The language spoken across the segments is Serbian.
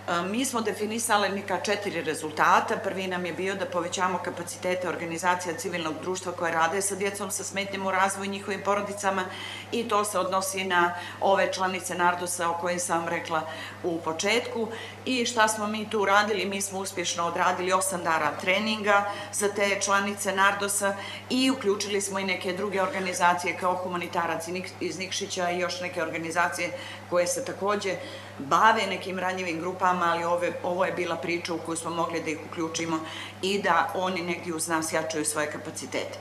Mi smo definisali neka 4 rezultata. Prvi nam je bio da povećamo kapacitete organizacija civilnog društva koje rade sa djecom sa smetnjama u razvoju i njihovim porodicama i to se odnosi na ove članice Nardosa o kojim sam vam rekla u početku. I šta smo mi tu uradili? Mi smo uspješno odradili 8 dana treninga za te članice Nardosa i uključili smo i neke druge organizacije kao Humanitarac iz Nikšića i još neke organizacije koje se takođe bave nekim ranjivim grupama, ali ovo je bila priča u koju smo mogli da ih uključimo i da oni negdje uz nas jačaju svoje kapacitete.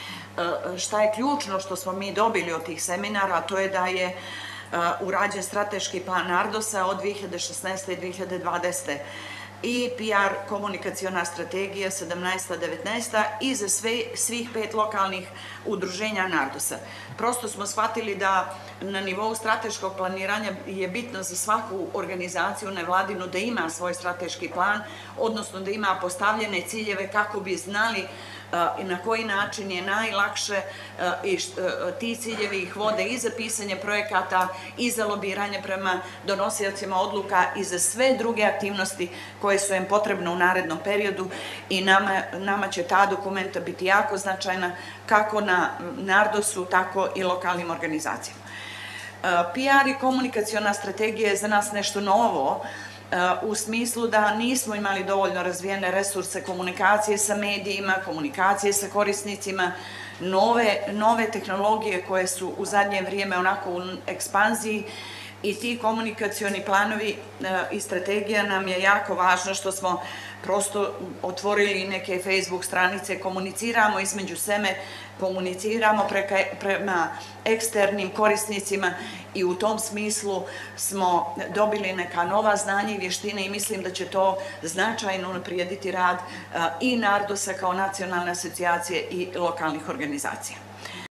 Šta je ključno što smo mi dobili od tih seminara, to je da je urađen strateški plan Nardosa od 2016. i 2020. i PR komunikaciona strategija 17-19 i za svih 5 lokalnih udruženja Nardosa. Prosto smo shvatili da na nivou strateškog planiranja je bitno za svaku organizaciju nevladinu da ima svoj strateški plan, odnosno da ima postavljene ciljeve kako bi znali na koji način je najlakše i ti ciljevi ih vode i za pisanje projekata i za lobiranje prema donosiocima odluka i za sve druge aktivnosti koje su im potrebne u narednom periodu i nama će ta dokumenta biti jako značajna kako na Nardosu, tako i lokalnim organizacijama. PR i komunikaciona strategija je za nas nešto novo, u smislu da nismo imali dovoljno razvijene resurse komunikacije sa medijima, komunikacije sa korisnicima, nove tehnologije koje su u zadnje vrijeme onako u ekspanziji i ti komunikacioni planovi i strategija nam je jako važno što smo prosto otvorili neke Facebook stranice, komuniciramo između sebe, komuniciramo prema eksternim korisnicima i u tom smislu smo dobili neka nova znanja i vještine i mislim da će to značajno unaprijediti rad i Nardosa kao nacionalne asocijacije i lokalnih organizacija.